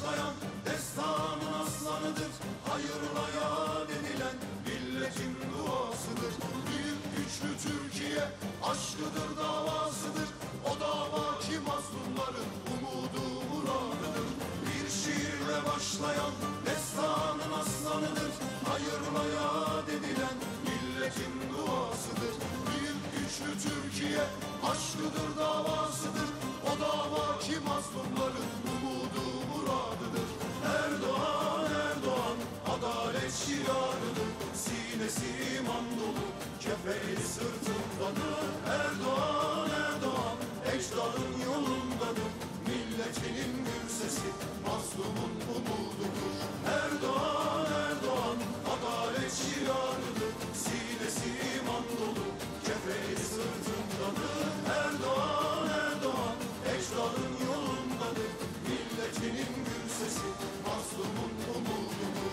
başlayan destanın aslanıdır. Hayırla yad edilen milletin duasıdır. Büyük güçlü Türkiye aşkıdır, davasıdır. O dava ki mazlumların umudu muradıdır. Bir şiirle başlayan destanın aslanıdır. Hayırla yad edilen milletin duasıdır. Büyük güçlü Türkiye aşkıdır, davasıdır. O dava ki mazlumların umudu muradıdır. Erdoğan, Erdoğan adalet şiarıdır. Sinesi iman dolu, kefeli sırtındadır. Erdoğan, Erdoğan ecdadın yolundadır. Milletinin gür sesi mazlumun umududur. Erdoğan, Erdoğan adalet şiarıdır. Sinesi iman dolu, kefeli sırtındadır. Erdoğan, Erdoğan ecdadın yolundadır. Milletinin gür sesi mazlumun umududur.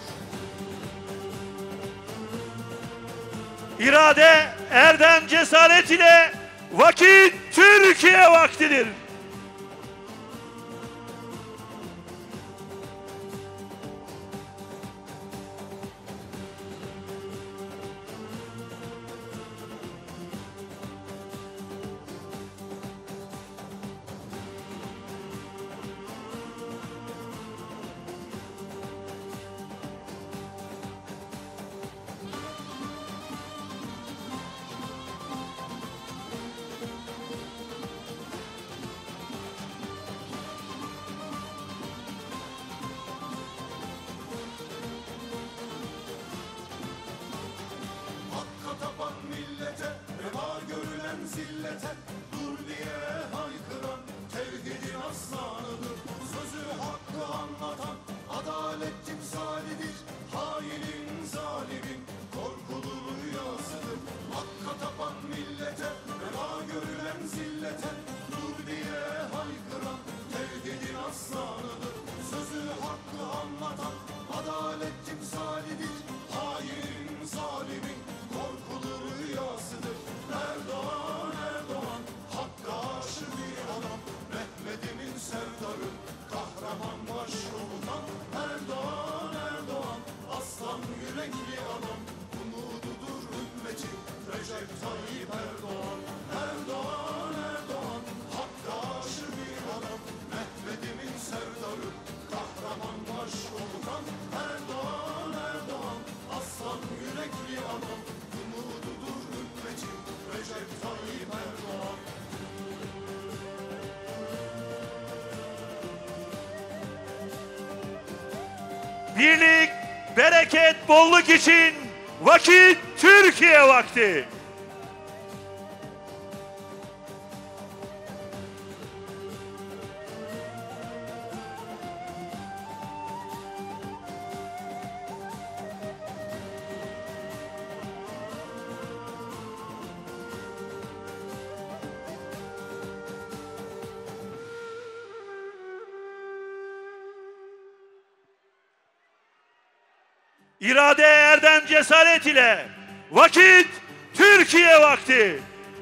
İrade, erdem, cesaret ile vakit Türkiye vaktidir. Zillete dur diye haykıran tevhidin aslanıdır. Sözü hakkı anlatan adalet timsalidir. Hainin zalimin korkulu rüyasıdır. Hakka tapan millete reva görülen zillete dur diye haykıran tevhidin aslanıdır. Sözü hakkı anlatan adalet timsalidir. Hainin zalimin korkulu rüyasıdır. Erdoğan, Erdoğan hakka aşık bir adam. Mehmet'imin sevdarı kahraman başkomutan. Erdoğan, Erdoğan aslan yürekli adam. Umududur ümmetin Recep Tayyip Erdoğan. Erdoğan, Erdoğan hakka aşık bir adam. Mehmet'imin sevdarı kahraman başkomutan. Erdoğan, Erdoğan aslan yürekli adam. Umududur ümmetin Recep Tayyip Erdoğan. Birlik, bereket, bolluk için vakit Türkiye vakti. İrade, erdem, cesaret ile vakit Türkiye vakti.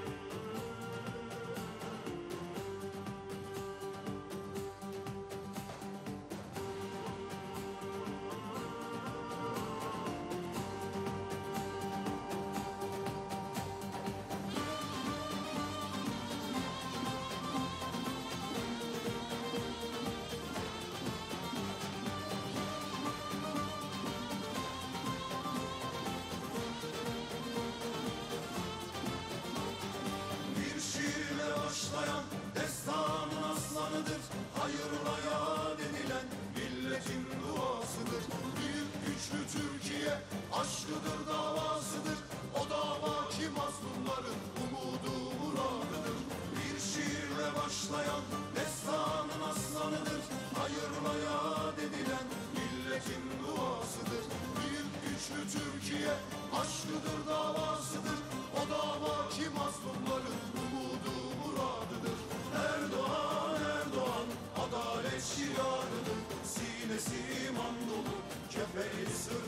Destanın aslanıdır, hayırla yad edilen milletin duasıdır. Büyük güçlü Türkiye aşkıdır, davasıdır. O dava ki mazlumların umudu muradıdır. Bir şiirle başlayan destanın aslanıdır. Hayırla yad edilen milletin duasıdır. Büyük güçlü Türkiye aşkıdır, davasıdır. O dava ki mazlumların umudu muradıdır. Erdoğan, Erdoğan adalet şiarıdır. Sinesi iman dolu, kefeli